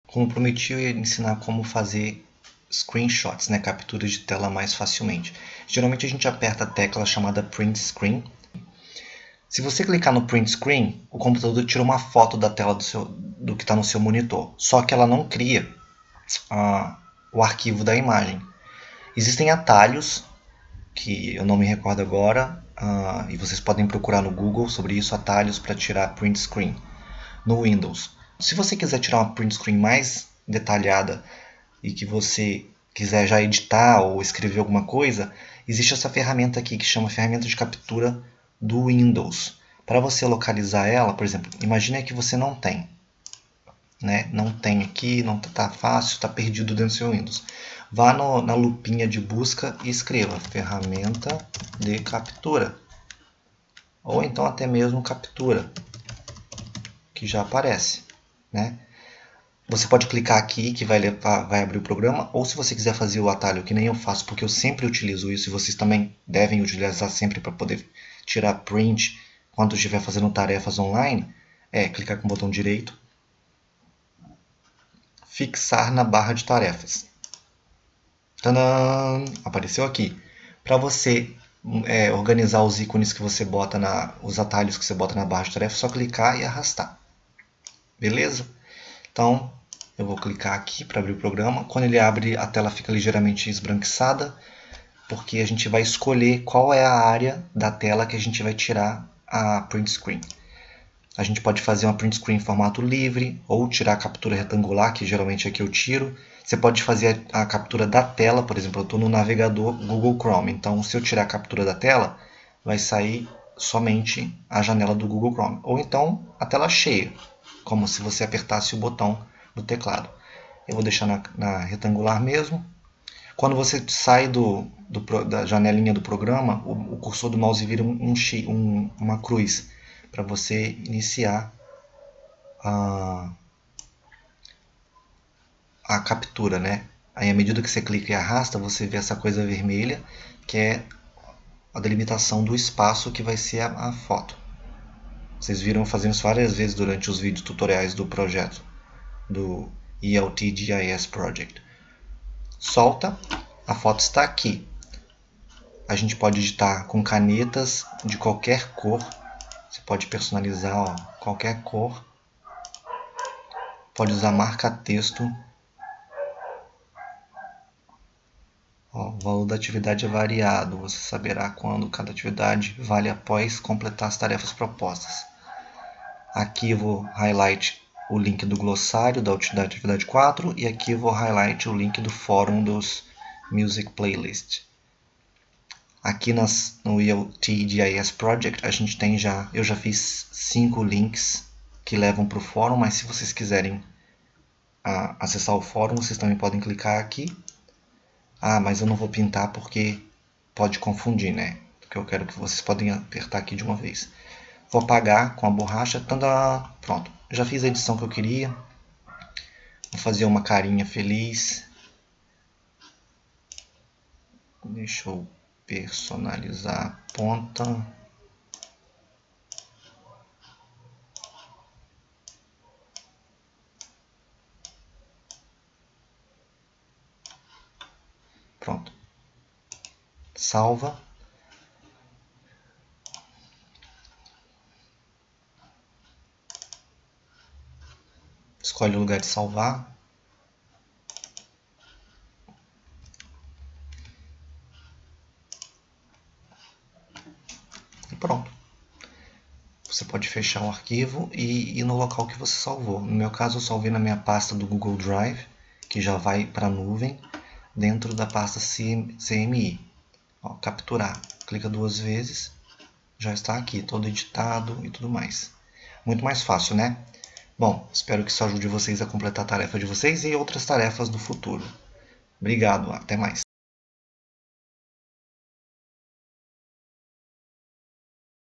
Como prometi, eu ia ensinar como fazer screenshots, né, capturas de tela mais facilmente. Geralmente a gente aperta a tecla chamada Print Screen. Se você clicar no Print Screen, o computador tira uma foto da tela do que está no seu monitor. Só que ela não cria o arquivo da imagem. Existem atalhos, que eu não me recordo agora, e vocês podem procurar no Google sobre isso, atalhos para tirar Print Screen no Windows. Se você quiser tirar uma print screen mais detalhada e que você quiser já editar ou escrever alguma coisa, existe essa ferramenta aqui que chama ferramenta de captura do Windows. Para você localizar ela, por exemplo, imagine que você não tem. Não tem aqui, não está fácil, está perdido dentro do seu Windows. Vá na lupinha de busca e escreva ferramenta de captura. Ou então até mesmo captura, que já aparece. Você pode clicar aqui que vai abrir o programa, ou se você quiser fazer o atalho, que nem eu faço, porque eu sempre utilizo isso e vocês também devem utilizar sempre para poder tirar print quando estiver fazendo tarefas online, clicar com o botão direito, fixar na barra de tarefas. Tadã! Apareceu aqui. Para você organizar os ícones que você bota, os atalhos que você bota na barra de tarefas, é só clicar e arrastar. Beleza? Então, eu vou clicar aqui para abrir o programa. Quando ele abre, a tela fica ligeiramente esbranquiçada, porque a gente vai escolher qual é a área da tela que a gente vai tirar a print screen. A gente pode fazer uma print screen em formato livre, ou tirar a captura retangular, que geralmente é que eu tiro. Você pode fazer a captura da tela, por exemplo, eu estou no navegador Google Chrome. Então, se eu tirar a captura da tela, vai sair somente a janela do Google Chrome. Ou então, a tela cheia, como se você apertasse o botão do teclado. Eu vou deixar na retangular mesmo. Quando você sai da janelinha do programa, o cursor do mouse vira uma cruz para você iniciar a captura, Aí, à medida que você clica e arrasta, você vê essa coisa vermelha, que é a delimitação do espaço que vai ser a foto. Vocês viram fazendo isso várias vezes durante os vídeos tutoriais do projeto, do ELT GIS Project. Solta, a foto está aqui. A gente pode editar com canetas de qualquer cor. Você pode personalizar qualquer cor. Pode usar marca-texto. O valor da atividade é variado. Você saberá quando cada atividade vale após completar as tarefas propostas. Aqui eu vou highlight o link do glossário da atividade 4 e aqui eu vou highlight o link do fórum dos Music Playlist. Aqui no ELT GIS Project a gente tem eu já fiz 5 links que levam para o fórum, mas se vocês quiserem acessar o fórum, vocês também podem clicar aqui. Mas eu não vou pintar porque pode confundir, Porque eu quero que vocês podem apertar aqui de uma vez. Vou apagar com a borracha. Pronto, já fiz a edição que eu queria. Vou fazer uma carinha feliz. Deixa eu personalizar a ponta. Pronto. Salva. Escolhe o lugar de salvar. E pronto. Você pode fechar o arquivo e ir no local que você salvou. No meu caso, eu salvei na minha pasta do Google Drive, que já vai para a nuvem, dentro da pasta CMI. Capturar. Clica 2 vezes. Já está aqui, todo editado e tudo mais. Muito mais fácil, Bom, espero que isso ajude vocês a completar a tarefa de vocês e outras tarefas do futuro. Obrigado, até mais.